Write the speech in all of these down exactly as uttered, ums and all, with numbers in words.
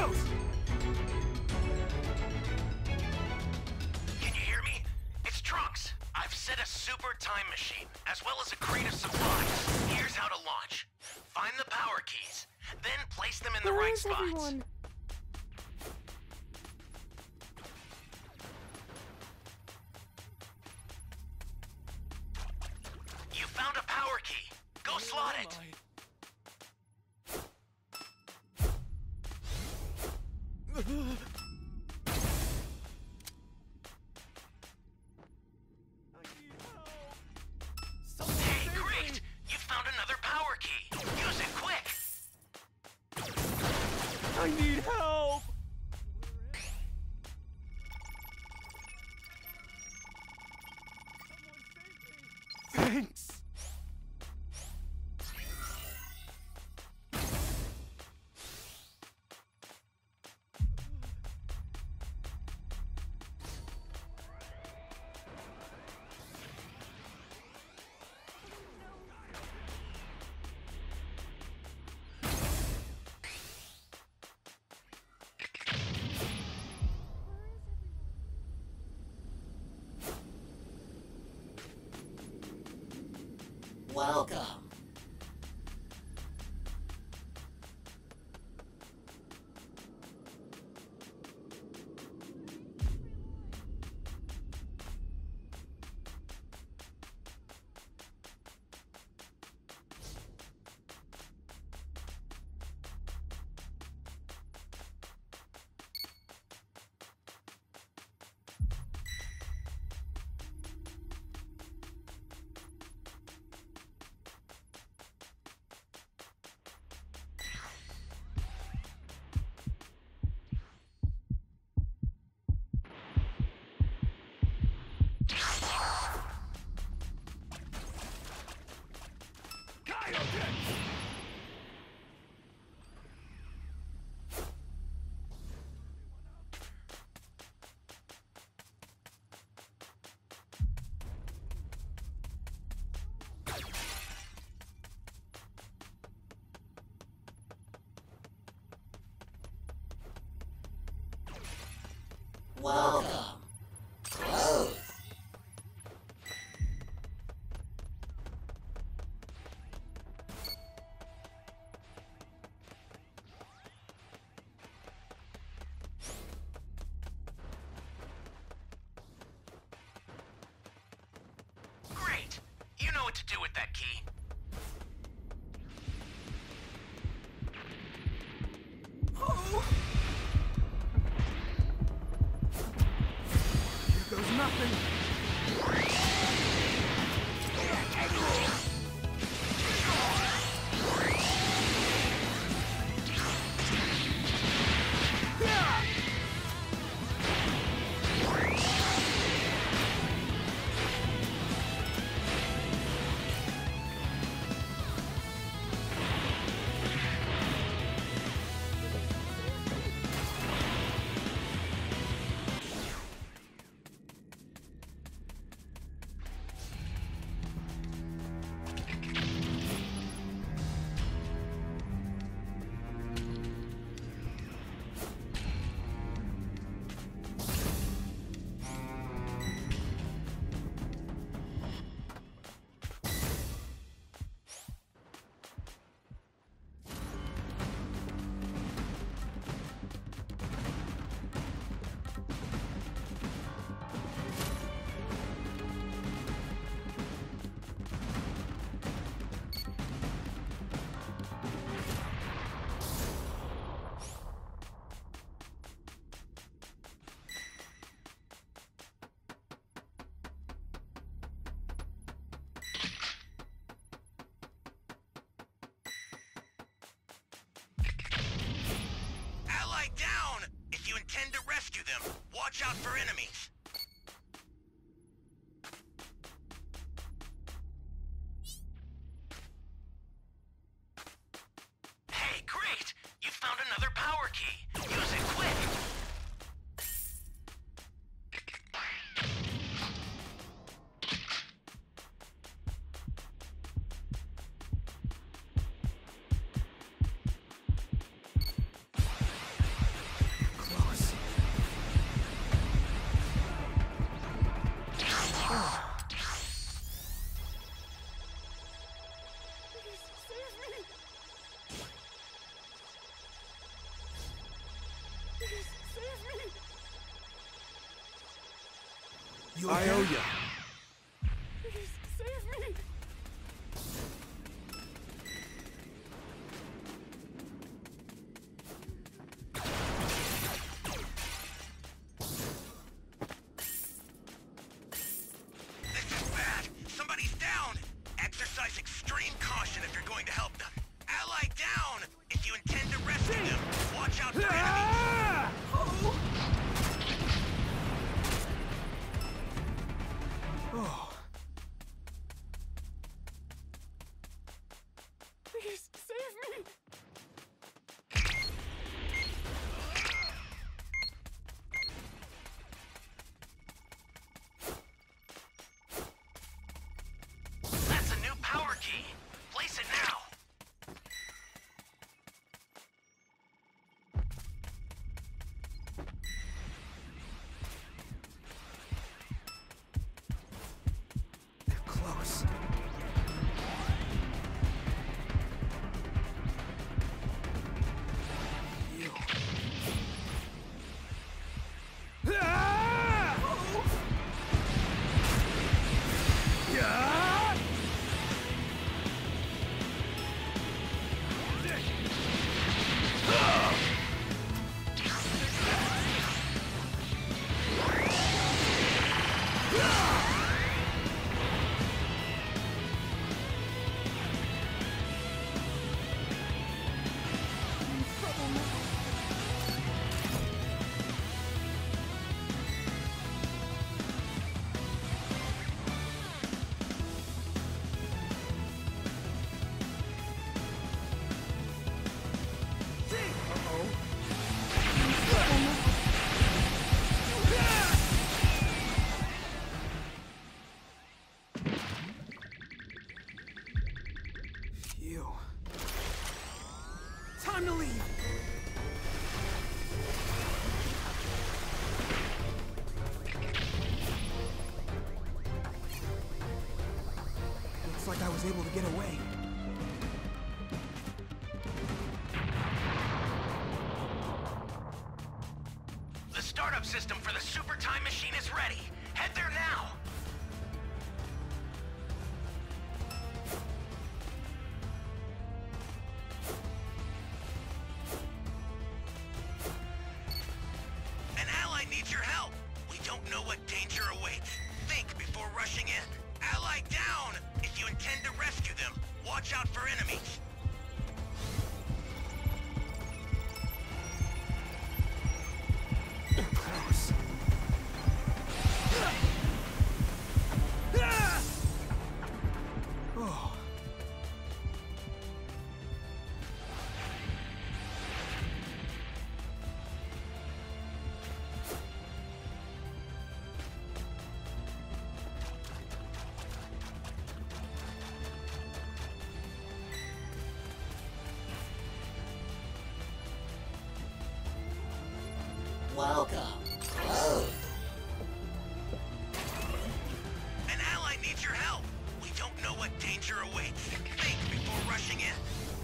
close! Can you hear me? It's Trunks. I've set a super time machine, as well as a crate of supplies. Here's how to launch. Find the power keys, then place them in the Where right is spots. everyone? You found a power key. Go slot it. Hey, great! You found another power key. Use it quick. I need help! Thanks! Welcome. Welcome. Close. Great! You know what to do with that key. Here goes nothing! Ally down! If you intend to rescue them, watch out for enemies. Hey, great! You found another power key. Use it quick. You okay? I owe you. Please save me. This is bad. Somebody's down. Exercise extreme caution if you're going to help them. Ally down. If you intend to rescue them, watch out for enemies. Ah! Oh. Oh. Please save me. That's a new power key. Place it now. They're close. You. Ah! Oh. Yeah! You. Time to leave. Looks like I was able to get away. The startup system for the super time machine is ready. Head there now. An ally needs your help. We don't know what danger awaits. Think before rushing in. Ally down. If you intend to rescue them, watch out for enemies. Close. Ah! Oh. Welcome. Close. An ally needs your help. We don't know what danger awaits. Think before rushing in.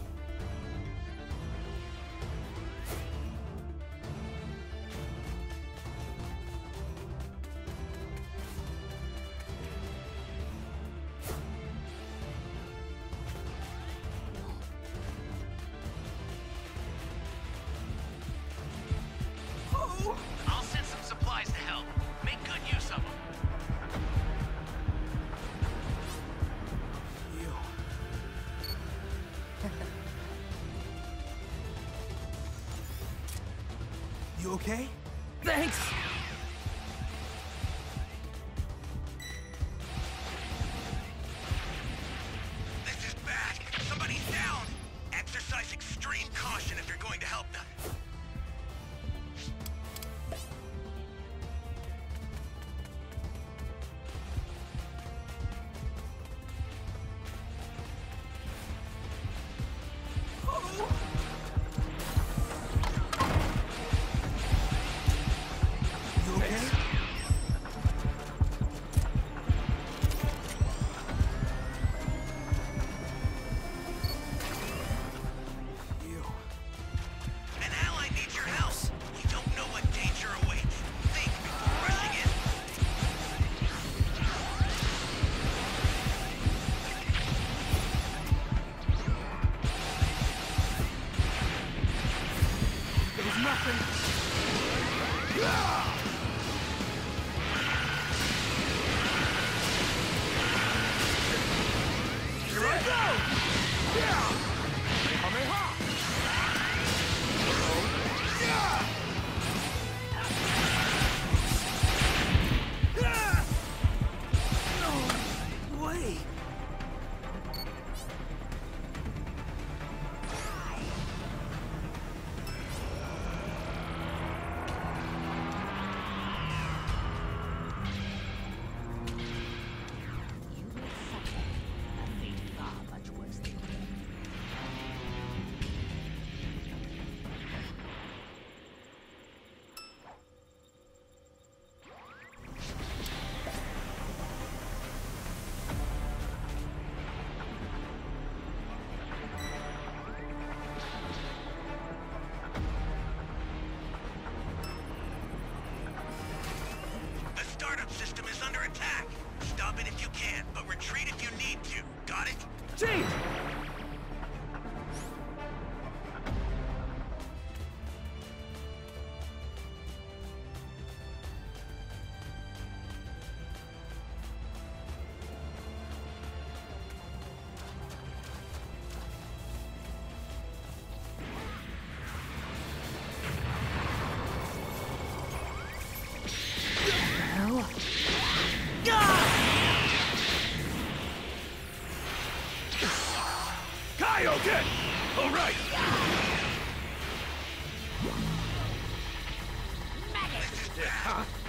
Oh. I'll send some supplies to help. Make good use of them. You. You okay? Thanks. This is bad. Somebody's down. Exercise extreme caution if you're going to help them. You okay? You. An nothing. Here I go! Yeah! Kamehameha! Yeah! Yeah! No way. You will suffer a fate far much worse than death. The startup system is under attack. Stop it if you can, but retreat if you need to. Got it? Change! Kaioken! All right! This is bad.